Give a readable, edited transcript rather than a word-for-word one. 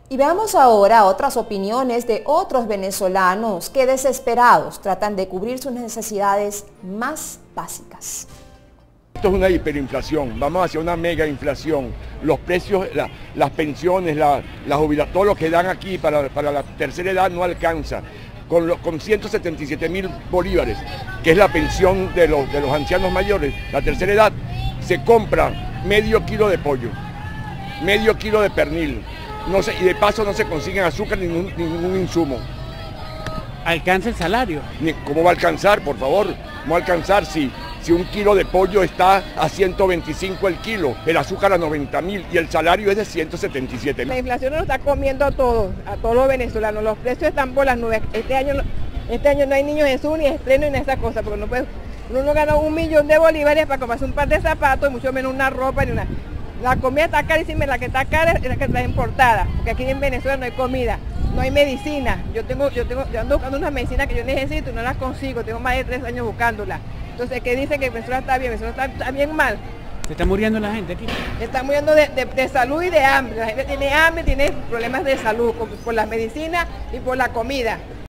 Y veamos ahora otras opiniones de otros venezolanos que desesperados tratan de cubrir sus necesidades más básicas. Esto es una hiperinflación, vamos hacia una mega inflación. Los precios, las pensiones, la jubilación, todo lo que dan aquí para la tercera edad no alcanza. Con 177.000 bolívares, que es la pensión de los ancianos mayores, la tercera edad, se compra medio kilo de pollo, medio kilo de pernil, y de paso no se consiguen azúcar ni ningún insumo. ¿Alcanza el salario? ¿Cómo va a alcanzar, por favor? ¿Cómo va a alcanzar si un kilo de pollo está a 125 el kilo, el azúcar a 90.000 y el salario es de 177.000? La inflación nos está comiendo a todos los venezolanos. Los precios están por las nubes. Este año no hay niños Jesús, ni estreno, ni esas cosas, porque uno no gana 1 millón de bolívares para comprarse un par de zapatos, y mucho menos una ropa, ni una... La comida está carísima, la que está cara es la que está importada, porque aquí en Venezuela no hay comida, no hay medicina. Yo ando buscando unas medicinas que yo necesito y no las consigo, tengo más de 3 años buscándolas. Entonces, ¿qué dice que Venezuela está bien? Venezuela está bien mal. ¿Se está muriendo la gente aquí? Está muriendo de salud y de hambre. La gente tiene hambre, tiene problemas de salud por las medicinas y por la comida.